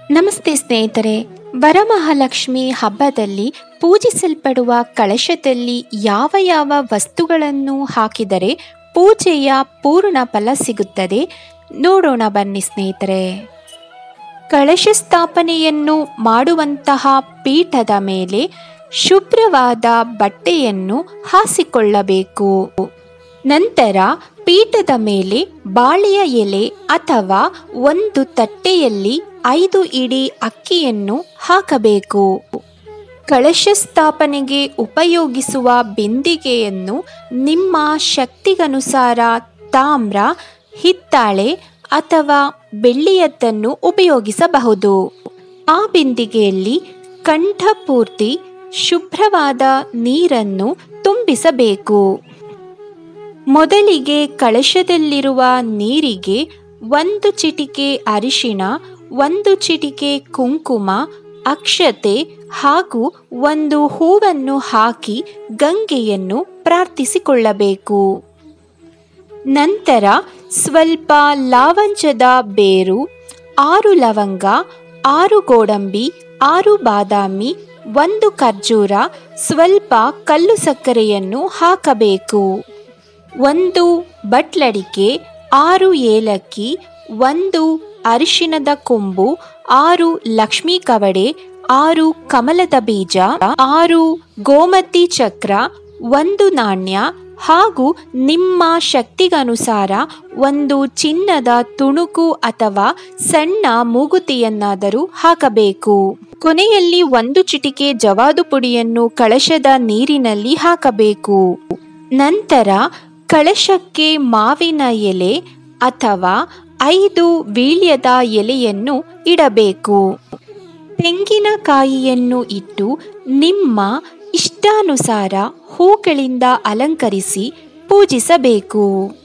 ನಮಸ್ತೆ ಸ್ನೇಹಿತರೆ, ವರಮಹಾಲಕ್ಷ್ಮಿ ಹಬ್ಬದಲ್ಲಿ ಪೂಜಿಸಲ್ಪಡುವ ಕಳಶದಲ್ಲಿ ಯಾವ ಯಾವ ವಸ್ತುಗಳನ್ನು ಹಾಕಿದರೆ ಪೂಜೆಯ ಪೂರ್ಣ ಫಲ ಸಿಗುತ್ತದೆ ನೋಡೋಣ ಬನ್ನಿ ಸ್ನೇಹಿತರೆ. ಕಳಶ ಸ್ಥಾಪನೆಯನ್ನು ಮಾಡುವಂತಹ ಪೀಠದ ಮೇಲೆ ಶುಭ್ರವಾದ ಬಟ್ಟೆಯನ್ನು ಹಾಸಿಕೊಳ್ಳಬೇಕು. ನಂತರ ಪೀಠದ ಮೇಲೆ ಬಾಳೆಯ ಎಲೆ ಅಥವಾ ಒಂದು ತಟ್ಟೆಯಲ್ಲಿ 5 ಇಡಿ ಅಕ್ಕಿಯನ್ನು ಹಾಕಬೇಕು. ಕಳಶ ಸ್ಥಾಪನೆಗೆ ಉಪಯೋಗಿಸುವ ಬಿಂದಿಗೆಯನ್ನು ನಿಮ್ಮ ಶಕ್ತಿಗನುಸಾರ ತಾಮ್ರ, ಹಿತ್ತಾಳೆ ಅಥವಾ ಬೆಳ್ಳಿಯದ್ದನ್ನು ಉಪಯೋಗಿಸಬಹುದು. ಆ ಬಿಂದಿಗೆಯಲ್ಲಿ ಕಂಠಪೂರ್ತಿ ಶುಭ್ರವಾದ ನೀರನ್ನು ತುಂಬಿಸಬೇಕು. ಮೊದಲಿಗೆ ಕಳಶದಲ್ಲಿರುವ ನೀರಿಗೆ 1 ಚಿಟಿಕೆ ಅರಿಶಿಣ, 1 ಚಿಟಿಕೆ ಕುಂಕುಮ, ಅಕ್ಷತೆ ಹಾಗೂ 1 ಹೂವನ್ನು ಹಾಕಿ ಗಂಗೆಯನ್ನು ಪ್ರಾರ್ಥಿಸಿಕೊಳ್ಳಬೇಕು. ನಂತರ ಸ್ವಲ್ಪ ಲಾವಂಚದ ಬೇರು, 6 ಲವಂಗ, 6 ಗೋಡಂಬಿ, 6 ಬಾದಾಮಿ, 1 ಖರ್ಜೂರ, ಸ್ವಲ್ಪ ಕಲ್ಲು ಸಕ್ಕರೆಯನ್ನು ಹಾಕಬೇಕು. 1 ಬಟ್ಲಡಿಕೆ, 6 ಏಲಕ್ಕಿ, 1 ಅರಿಶಿಣದ ಕೊಂಬು, 6 ಲಕ್ಷ್ಮೀ ಕವಡೆ, 6 ಕಮಲದ ಬೀಜ, 6 ಗೋಮತಿ ಚಕ್ರ, 1 ನಾಣ್ಯ ಹಾಗೂ ನಿಮ್ಮ ಶಕ್ತಿಗನುಸಾರ 1 ಚಿನ್ನದ ತುಣುಕು ಅಥವಾ ಸಣ್ಣ ಮೂಗುತಿಯನ್ನಾದರೂ ಹಾಕಬೇಕು. ಕೊನೆಯಲ್ಲಿ 1 ಚಿಟಿಕೆ ಜವಾದು ಪುಡಿಯನ್ನು ಕಳಶದ ನೀರಿನಲ್ಲಿ ಹಾಕಬೇಕು. ನಂತರ ಕಳಶಕ್ಕೆ ಮಾವಿನ ಎಲೆ ಅಥವಾ 5 ವೀಳ್ಯದ ಎಲೆಯನ್ನು ಇಡಬೇಕು. ತೆಂಗಿನಕಾಯಿಯನ್ನು ಇಟ್ಟು ನಿಮ್ಮ ಇಷ್ಟಾನುಸಾರ ಹೂಗಳಿಂದ ಅಲಂಕರಿಸಿ ಪೂಜಿಸಬೇಕು.